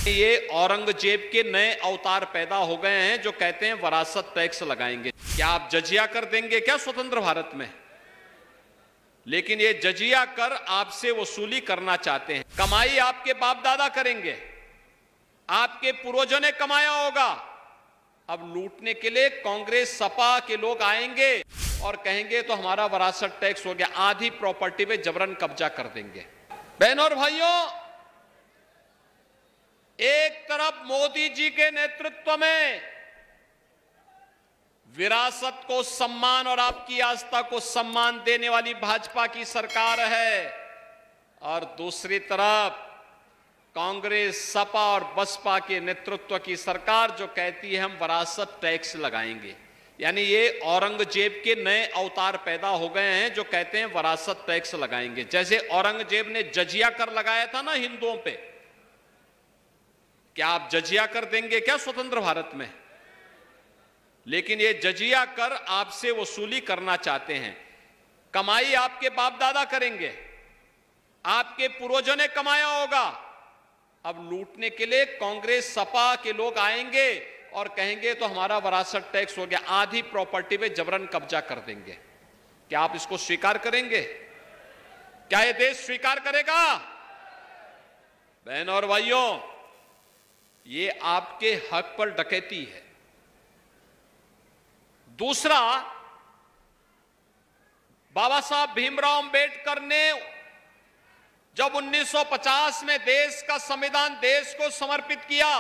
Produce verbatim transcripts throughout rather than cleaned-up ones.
ये औरंगजेब के नए अवतार पैदा हो गए हैं जो कहते हैं वरासत टैक्स लगाएंगे। क्या आप जजिया कर देंगे क्या स्वतंत्र भारत में? लेकिन ये जजिया कर आपसे वसूली करना चाहते हैं। कमाई आपके बाप दादा करेंगे, आपके पूर्वजों ने कमाया होगा। अब लूटने के लिए कांग्रेस सपा के लोग आएंगे और कहेंगे तो हमारा वरासत टैक्स हो गया, आधी प्रॉपर्टी पे जबरन कब्जा कर देंगे। बहनों और भाइयों, एक तरफ मोदी जी के नेतृत्व में विरासत को सम्मान और आपकी आस्था को सम्मान देने वाली भाजपा की सरकार है, और दूसरी तरफ कांग्रेस सपा और बसपा के नेतृत्व की सरकार जो कहती है हम वरासत टैक्स लगाएंगे। यानी ये औरंगजेब के नए अवतार पैदा हो गए हैं जो कहते हैं वरासत टैक्स लगाएंगे। जैसे औरंगजेब ने जजिया कर लगाया था ना हिंदुओं पे, क्या आप जजिया कर देंगे क्या स्वतंत्र भारत में? लेकिन ये जजिया कर आपसे वसूली करना चाहते हैं। कमाई आपके बाप दादा करेंगे, आपके पूर्वजों ने कमाया होगा। अब लूटने के लिए कांग्रेस सपा के लोग आएंगे और कहेंगे तो हमारा वरासत टैक्स हो गया, आधी प्रॉपर्टी पे जबरन कब्जा कर देंगे। क्या आप इसको स्वीकार करेंगे? क्या ये देश स्वीकार करेगा? बहनों और भाइयों, ये आपके हक पर डकैती है। दूसरा, बाबा साहब भीमराव अंबेडकर ने जब उन्नीस सौ पचास में देश का संविधान देश को समर्पित किया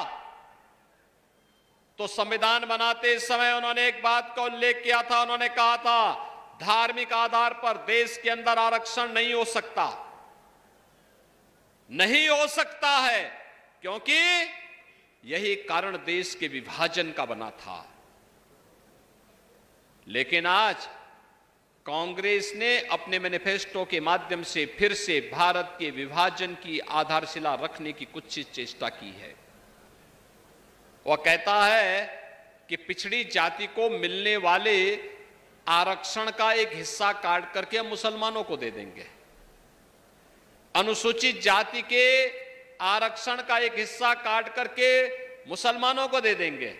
तो संविधान बनाते समय उन्होंने एक बात का उल्लेख किया था। उन्होंने कहा था धार्मिक आधार पर देश के अंदर आरक्षण नहीं हो सकता, नहीं हो सकता है, क्योंकि यही कारण देश के विभाजन का बना था। लेकिन आज कांग्रेस ने अपने मैनिफेस्टो के माध्यम से फिर से भारत के विभाजन की आधारशिला रखने की कुछ चेष्टा की है। वह कहता है कि पिछड़ी जाति को मिलने वाले आरक्षण का एक हिस्सा काट करके हम मुसलमानों को दे देंगे, अनुसूचित जाति के आरक्षण का एक हिस्सा काट करके मुसलमानों को दे देंगे।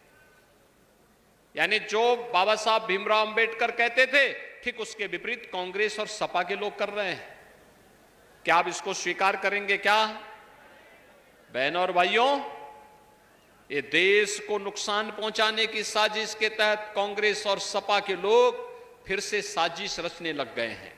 यानी जो बाबा साहब भीमराव अंबेडकर कहते थे, ठीक उसके विपरीत कांग्रेस और सपा के लोग कर रहे हैं। क्या आप इसको स्वीकार करेंगे क्या? बहनों और भाइयों, ये देश को नुकसान पहुंचाने की साजिश के तहत कांग्रेस और सपा के लोग फिर से साजिश रचने लग गए हैं।